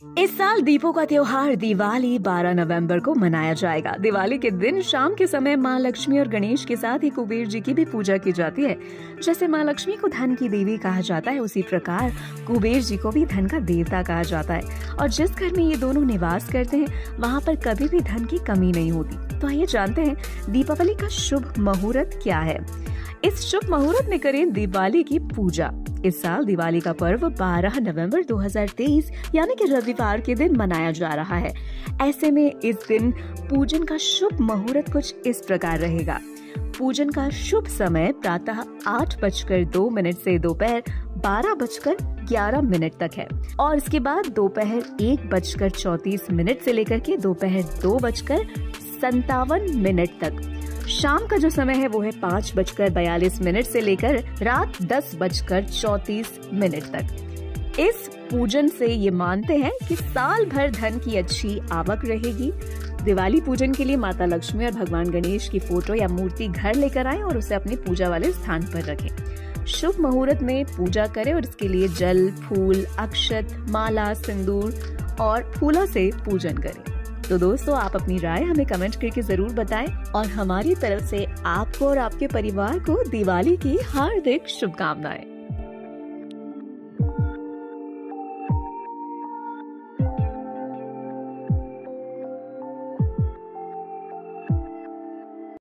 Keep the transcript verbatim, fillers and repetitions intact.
इस साल दीपों का त्योहार दिवाली बारह नवंबर को मनाया जाएगा। दिवाली के दिन शाम के समय माँ लक्ष्मी और गणेश के साथ ही कुबेर जी की भी पूजा की जाती है। जैसे माँ लक्ष्मी को धन की देवी कहा जाता है, उसी प्रकार कुबेर जी को भी धन का देवता कहा जाता है। और जिस घर में ये दोनों निवास करते हैं, वहाँ पर कभी भी धन की कमी नहीं होती। तो आइए जानते हैं दीपावली का शुभ मुहूर्त क्या है। इस शुभ मुहूर्त में करें दिवाली की पूजा। इस साल दिवाली का पर्व बारह नवंबर दो हज़ार तेईस यानी कि रविवार के दिन मनाया जा रहा है। ऐसे में इस दिन पूजन का शुभ मुहूर्त कुछ इस प्रकार रहेगा। पूजन का शुभ समय प्रातः आठ बजकर दो मिनट से दोपहर बारह बजकर ग्यारह मिनट तक है और इसके बाद दोपहर एक बजकर चौतीस मिनट से लेकर के दोपहर दो बजकर संतावन मिनट तक। शाम का जो समय है वो है पाँच बजकर बयालीस मिनट से लेकर रात दस बजकर चौतीस मिनट तक। इस पूजन से ये मानते हैं कि साल भर धन की अच्छी आवक रहेगी। दिवाली पूजन के लिए माता लक्ष्मी और भगवान गणेश की फोटो या मूर्ति घर लेकर आएं और उसे अपनी पूजा वाले स्थान पर रखें। शुभ मुहूर्त में पूजा करें और इसके लिए जल, फूल, अक्षत, माला, सिंदूर और फूलों से पूजन करें। तो दोस्तों, आप अपनी राय हमें कमेंट करके जरूर बताएं और हमारी तरफ से आपको और आपके परिवार को दिवाली की हार्दिक शुभकामनाएं।